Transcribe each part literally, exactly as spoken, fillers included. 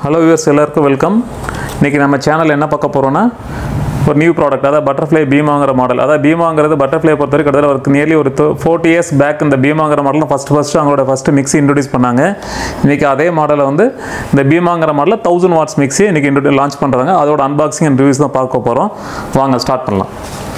Hello viewers, எல்லாருக்கும் welcome. இன்னைக்கு நம்ம சேனல்ல என்ன பார்க்க போறோம்னா ஒரு நியூ ப்ராடக்ட் அதாவது பட்டர்ஃப்ளை பீமாங்கற மாடல். அதாவது பீமாங்கறது பட்டர்ஃப்ளை பொறுத்தவரை கிட்டத்தட்ட ஒரு நியர்லி ஒரு forty years பேக் இந்த பீமாங்கற மாடல் ஃபர்ஸ்ட் ஃபர்ஸ்ட் அவங்களோட ஃபர்ஸ்ட் மிக்ஸி இன்ட்ரோ듀ஸ் பண்ணாங்க. இன்னைக்கு அதே மாடலை வந்து இந்த பீமாங்கற மாடல்ல one thousand watts மிக்ஸி இன்னைக்கு இன்ட்ரோ듀ஸ் லான்ச் பண்றாங்க. அதோட அன்பாக்சிங் அண்ட் ரிவ்யூஸ் தான் பார்க்க போறோம். வாங்க ஸ்டார்ட் பண்ணலாம்.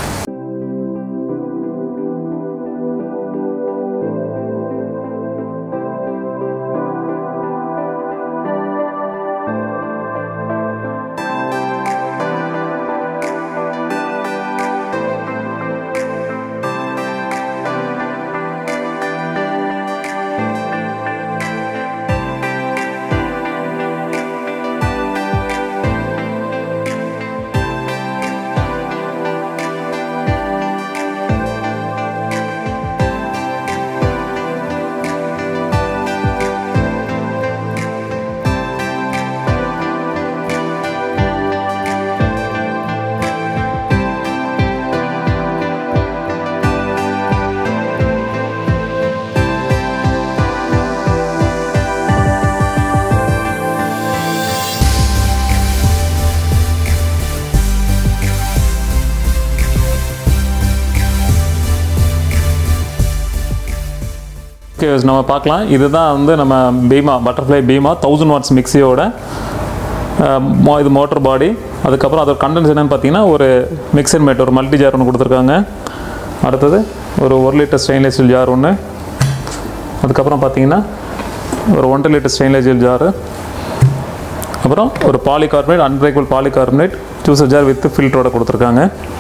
நம்ம பார்க்கலாம். இதுதான் வந்து நம்ம Bheema butterfly Bheema thousand watts மிக்ஸியோட இது மோட்டர் பாடி. அதுக்கப்புறம் அதோட கண்டென்ட்ஸ் என்னன்னு பார்த்தீங்கன்னா ஒரு மிக்சர் மேட் ஒரு மல்டி ஜார் ஒன்று கொடுத்துருக்காங்க. அடுத்தது ஒரு ஒரு லிட்டர் ஸ்டெயின்லெஸ் ஸ்டீல் ஜார் ஒன்று. அதுக்கப்புறம் பார்த்தீங்கன்னா ஒரு ஒன்றரை லிட்டர் ஸ்டெயின்லெஸ் ஸ்டீல் ஜாரு. அப்புறம் ஒரு polycarbonate unbreakable polycarbonate juicer jar with ஃபில்டரோட கொடுத்துருக்காங்க.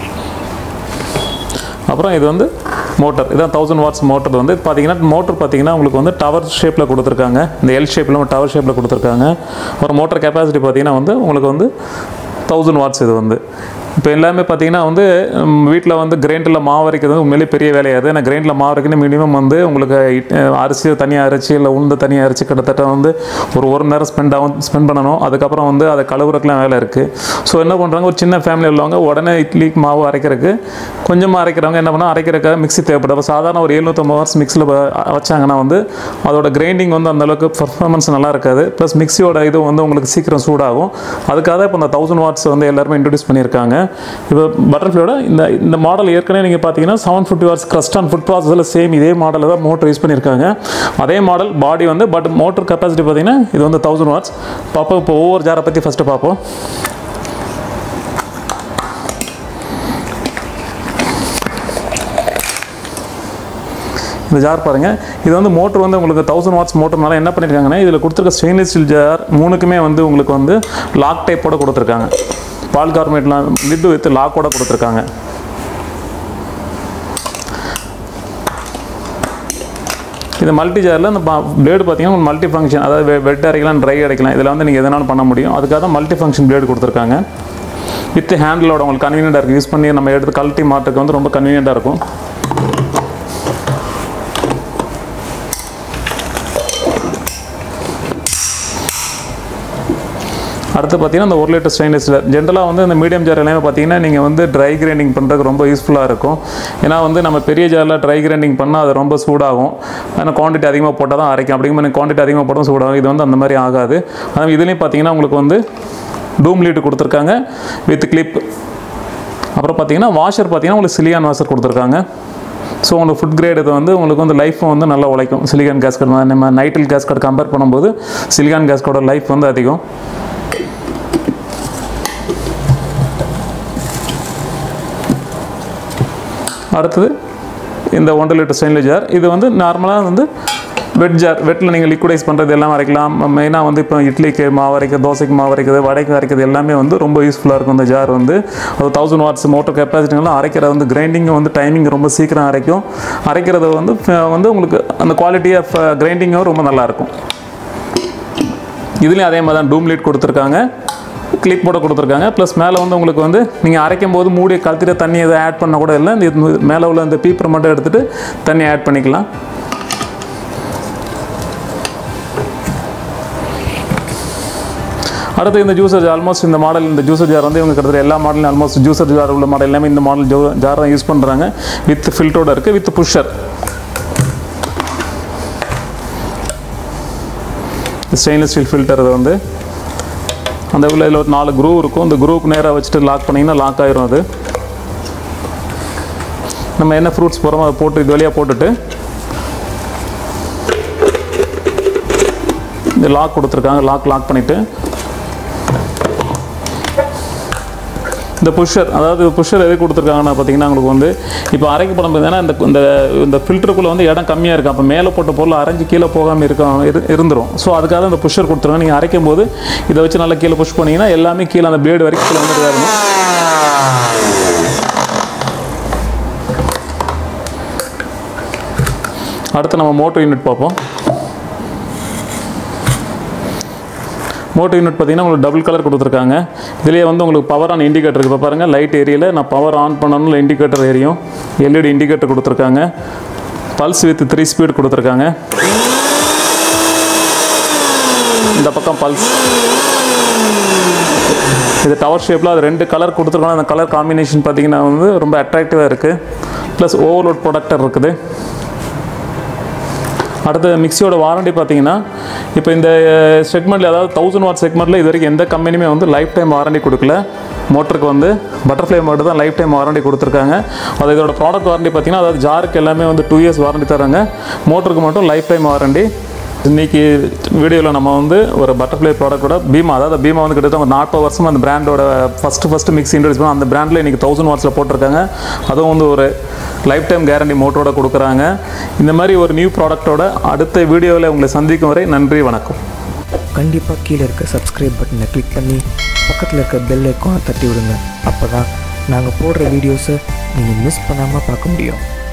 அப்புறம் இது வந்து மோட்டர். இதான் தௌசண்ட் வாட்ஸ் மோட்டர் வந்து பார்த்தீங்கன்னா மோட்டர் பார்த்தீங்கன்னா உங்களுக்கு வந்து டவர் ஷேப்பில் கொடுத்துருக்காங்க. இந்த எல் ஷேப்பில் டவர் ஷேப்பில் கொடுத்துருக்காங்க. ஒரு மோட்டர் கெப்பாசிட்டி பார்த்தீங்கன்னா வந்து உங்களுக்கு வந்து தௌசண்ட் வாட்ஸ் இது வந்து இப்போ எல்லாமே பார்த்தீங்கன்னா வந்து வீட்டில் வந்து கிரைண்டரில் மாவு அரைக்கிறது உண்மையிலே பெரிய வேலையாது. ஏன்னா கிரைண்டரில் மாவு அரைக்கணும் மினிமம் வந்து உங்களுக்கு அரிசியை தனியாக அரைச்சி இல்லை உளுந்து தனியாக அரைச்சி கிட்டத்தட்ட வந்து ஒரு ஒரு நேரம் ஸ்பெண்ட் ஆகும் ஸ்பெண்ட் பண்ணணும். அதுக்கப்புறம் வந்து அதை கழுவுறதுக்குலாம் வேலை இருக்குது. ஸோ என்ன பண்ணுறாங்க, ஒரு சின்ன ஃபேமிலி உள்ளவங்க உடனே இட்லிக்கு மாவு அரைக்கிறதுக்கு கொஞ்சமாக அரைக்கிறவங்க என்ன பண்ணால் அரைக்கிறதுக்காக மிக்ஸி தேவைப்படும். அப்போ சாதாரண ஒரு எழுநூற்றம்பது வாட்ஸ் மிக்ஸில் வச்சாங்கன்னா வந்து அதோட கிரைண்டிங் வந்து அந்தளவுக்கு பர்ஃபார்மன்ஸ் நல்லா இருக்காது. ப்ளஸ் மிக்ஸியோட இது வந்து உங்களுக்கு சீக்கிரம் சூடாகும். அதுக்காக இப்போ இந்த தௌசண்ட் வாட்ஸ் வந்து எல்லாருமே இன்ட்ரடியூஸ் பண்ணியிருக்காங்க. இப்போ பட்டர்ஃப்ளையோட இந்த இந்த மாடல் ஏற்கனவே நீங்கள் பார்த்தீங்கன்னா seven fifty watts crust and food ப்ராசஸில் சேம் இதே மாடலில் தான் மோட்டர் யூஸ் பண்ணியிருக்காங்க. அதே மாடல் பாடி வந்து பட் மோட்டர் கெப்பாசிட்டி பார்த்தீங்கன்னா இது வந்து தௌசண்ட் வாட்ஸ். பார்ப்போம். இப்போ ஒவ்வொரு ஜாரை பற்றி ஃபஸ்ட்டு பார்ப்போம். இந்த ஜார் பாருங்கள். இது வந்து மோட்டர் வந்து உங்களுக்கு தௌசண்ட் வாட்ஸ் மோட்டர்னால என்ன பண்ணியிருக்காங்கன்னா இதில் கொடுத்துருக்க ஸ்டெயின்லெஸ் ஸ்டீல் ஜார் மூணுக்குமே வந்து உங்களுக்கு வந்து லாக் டைப்போட கொடுத்துருக்காங்க. பாலிகார்பனேட்லாம் லிட்டு வித் லாக்கோட கொடுத்துருக்காங்க. இது மல்டி ஜாரில் இந்த பிளேடு பார்த்தீங்கன்னா மல்டி ஃபங்க்ஷன், அதாவது வெட் அரைக்கலாம் ட்ரை அரைக்கலாம். இதில் வந்து நீங்கள் எதனாலும் பண்ண முடியும். அதுக்காக தான் மல்டி ஃபங்க்ஷன் பிளேடு கொடுத்துருக்காங்க. வித் ஹேண்டிலோட உங்களுக்கு கன்வீனியண்டாக இருக்குது. யூஸ் பண்ணி நம்ம எடுத்து கழட்டி மாட்டுக்கு வந்து ரொம்ப கன்வீனியண்டாக இருக்கும். அடுத்து பார்த்தீங்கன்னா இந்த ஒரு லிட்டர் ஸ்டெயின்லெஸ் ஸ்டீல் ஜென்ரலாக வந்து இந்த மீடியம் ஜார் எல்லாமே பார்த்தீங்கன்னா நீங்கள் வந்து ட்ரை கிரைண்டிங் பண்ணுறதுக்கு ரொம்ப யூஸ்ஃபுல்லாக இருக்கும். ஏன்னா வந்து நம்ம பெரிய ஜாரில் ட்ரை கிரைண்டிங் பண்ணால் அது ரொம்ப சூடாகும். ஆனால் குவான்டிட்டி அதிகமாக போட்டால் தான் அரைக்கும். அப்படிங்கிற குவான்டிட்டி அதிகமாக போட்டால் சூடாகும். இது வந்து அந்த மாதிரி ஆகாது. ஆனால் இதுலேயும் பார்த்தீங்கன்னா உங்களுக்கு வந்து டூம் லீட் கொடுத்துருக்காங்க வித் கிளிப். அப்புறம் பார்த்தீங்கன்னா வாஷர் பார்த்தீங்கன்னா உங்களுக்கு சிலிகான் வாஷர் கொடுத்துருக்காங்க. ஸோ உங்களுக்கு ஃபுட் கிரேட் இது வந்து உங்களுக்கு வந்து லைஃப் வந்து நல்லா உழைக்கும். சிலிகான் கேஸ்கட் நம்ம நைட்ரில் கேஸ்கட் கம்பேர் பண்ணும்போது சிலிகான் கேஸ்கட்டோட லைஃப் வந்து அதிகம். அடுத்தது இந்த ஒன்றரை லிட்டர் ஸ்டெயின்லெஸ் ஜார். இது வந்து நார்மலாக வந்து வெட் ஜார். வெட்டில் நீங்கள் லிக்விடைஸ் பண்ணுறது எல்லாம் அரைக்கலாம். மெயினாக வந்து இப்போ இட்லிக்கு மாவு அரைக்கிறது, தோசைக்கு மாவு அரைக்கிறது, வடைக்கு அரைக்கிறது எல்லாமே வந்து ரொம்ப யூஸ்ஃபுல்லாக இருக்கும். இந்த ஜார் வந்து அது தௌசண்ட் வாட்ஸ் மோட்டர் கெப்பாசிட்டிங்கெல்லாம் அரைக்கிறது வந்து கிரைண்டிங் வந்து டைமிங் ரொம்ப சீக்கிரம் அரைக்கும். அரைக்கிறது வந்து வந்து உங்களுக்கு அந்த குவாலிட்டி ஆஃப் கிரைண்டிங்கும் ரொம்ப நல்லாயிருக்கும். இதுலேயும் அதே மாதிரி தான் டூம் லீட் கொடுத்துருக்காங்க, கிளிப் போட கொடுத்துருக்காங்க. ப்ளஸ் மேலே வந்து உங்களுக்கு வந்து நீங்கள் அரைக்கும் போது மூடியை கழுத்திட்டு தண்ணி எதை ஆட் பண்ண கூட இல்லை. இந்த மேலே உள்ள இந்த பீப்பரை மட்டும் எடுத்துகிட்டு தண்ணி ஆட் பண்ணிக்கலாம். அடுத்து இந்த ஜூஸர் ஜார் ஆல்மோஸ்ட் இந்த மாடல் இந்த ஜூஸர் ஜார் வந்து இவங்க கிட்டத்தட்ட எல்லா மாடலும் ஆல்மோஸ்ட் ஜூஸர் ஜார் உள்ள மாடல் எல்லாமே இந்த மாடல் ஜார் தான் யூஸ் பண்ணுறாங்க. வித் ஃபில்டரோட இருக்குது, with pusher. Stainless steel filter இது வந்து அந்த உள்ள இதில் ஒரு நாலு குரூவ் இருக்கும். இந்த குரூவுக்கு நேராக வச்சுட்டு லாக் பண்ணிங்கன்னா லாக் ஆயிரும். அது நம்ம என்ன ஃப்ரூட்ஸ் போகிறோமோ அதை போட்டு இது வழியாக போட்டுட்டு இந்த லாக் கொடுத்துருக்காங்க. லாக் லாக் பண்ணிவிட்டு இந்த புஷர், அதாவது புஷர் எது கொடுத்துருக்காங்கன்னா பார்த்தீங்கன்னா உங்களுக்கு வந்து இப்போ அரைக்க போடும் ஏன்னா இந்த இந்த இந்த ஃபில்டருக்குள்ளே வந்து இடம் கம்மியாக இருக்குது. அப்போ மேலே போட்ட பொருள் அரைஞ்சி கீழே போகாமல் இருக்க இரு இருந்துடும். ஸோ அதுக்காக இந்த புஷர் கொடுத்துருக்காங்க. நீங்கள் அரைக்கும் போது இதை வச்சு நல்லா கீழே புஷ் பண்ணிங்கன்னா எல்லாமே கீழே அந்த பிளேடு வரைக்கும் கீழே வந்துட்டு இருக்கும். அடுத்து நம்ம மோட்டர் யூனிட் பார்ப்போம். மோட்டர் யூனிட் பார்த்தீங்கன்னா உங்களுக்கு டபுள் கலர் கொடுத்துருக்காங்க. இதிலேயே வந்து உங்களுக்கு பவர் ஆன் இண்டிகேட்டர் இருக்குது. இப்போ பாருங்கள் லைட் ஏரியில் நான் பவர் ஆன் பண்ணணும்னு இண்டிகேட்டர் எரியும். எல்இடி இண்டிகேட்டர் கொடுத்துருக்காங்க. பல்ஸ் வித் த்ரீ ஸ்பீட் கொடுத்துருக்காங்க. இந்த பக்கம் பல்ஸ், இது டவர் ஷேப்பில் அது ரெண்டு கலர் கொடுத்துருக்காங்க. அந்த கலர் காம்பினேஷன் பார்த்தீங்கன்னா வந்து ரொம்ப அட்ராக்டிவாக இருக்குது. ப்ளஸ் ஓவர்லோட் ப்ரொடக்டர் இருக்குது. அடுத்த மிக்சியோட வாரண்டி பார்த்தீங்கன்னா இப்போ இந்த செக்மெண்ட்டில், அதாவது தௌசண்ட் வாட் செக்மெண்ட்டில் இது வரைக்கும் எந்த கம்பெனியுமே வந்து லைஃப் டைம் வாரண்டி கொடுக்கல. மோட்டருக்கு வந்து பட்டர்ஃப்ளை மட்டும் தான் லைஃப் டைம் வாரண்டி கொடுத்துருக்காங்க. அது இதோட ப்ராடக்ட் வாரண்டி பார்த்தீங்கன்னா அதாவது ஜாருக்கு எல்லாமே வந்து டூ இயர்ஸ் வாரண்டி தராங்க. மோட்டருக்கு மட்டும் லைஃப் டைம் வாரண்டி. இன்றைக்கி வீடியோவில் நம்ம வந்து ஒரு பட்டர்ஃப்ளை ப்ராடக்டோட பீமா, அதாவது பீமா வந்து கிட்டத்தட்ட ஒரு நாற்பது வருஷம் அந்த பிராண்டோட ஃபஸ்ட்டு ஃபஸ்ட்டு மிக்ஸி இன்ட்ரடியூஸ் பண்ண அந்த பிராண்டில் இன்றைக்கி தௌசண்ட் வாட்ஸில் போட்டிருக்காங்க. அதுவும் வந்து ஒரு லைஃப் டைம் கேரண்டி மோட்டரோட கொடுக்குறாங்க. இந்த மாதிரி ஒரு நியூ ப்ராடக்டோட அடுத்த வீடியோவில் உங்களை சந்திக்கும் வரை நன்றி, வணக்கம். கண்டிப்பாக கீழே இருக்க சப்ஸ்கிரைப் பட்டனை கிளிக் பண்ணி பக்கத்தில் இருக்க பெல் ஐக்கானை தட்டி விடுங்க. அப்போ தான் நாங்கள் போடுற வீடியோஸை நீங்கள் மிஸ் பண்ணாமல் பார்க்க முடியும்.